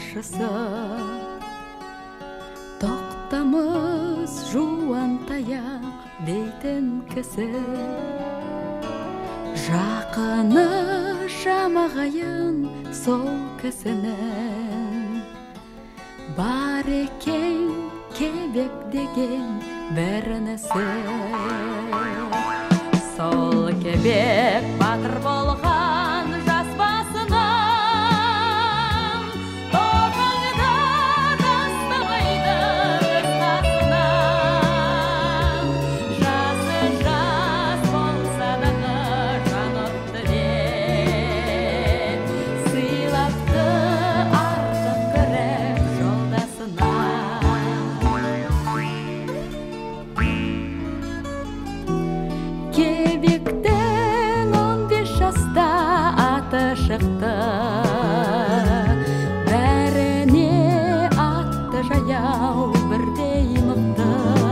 қаршысы. Тоқтамыз жуан таяқ дейтін кісі, жақыны жамағайын сол кісінің. Бар екен кебек деген бір інісі, сол кебек батыр болған жас басынан, тоқаңда тастамайды өз қасынан. Жасы жас болса дағы жаныпты деп, сыйлапты артық көріп жолдасына. Кебектің 15 жаста аты шықты, бәріне атты жаяу бірдей мықты.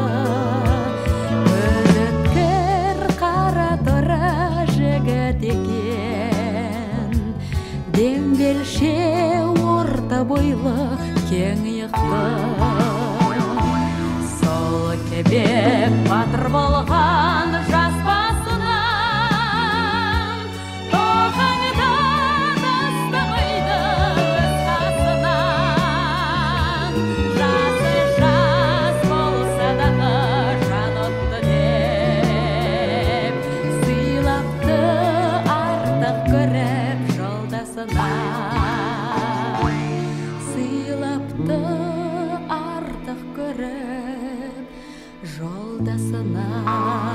Өткір қара торы жігіт екен, дембелше орта бойлы кең иықты. Сол кебек батыр болған жас басынан, тоқаңда тастамайды өз қасынан. Жасы жас болса дағы жаныпты деп, сыйлапты артық көріп жолдасына. Сыйлапты артық көріп жолдасына.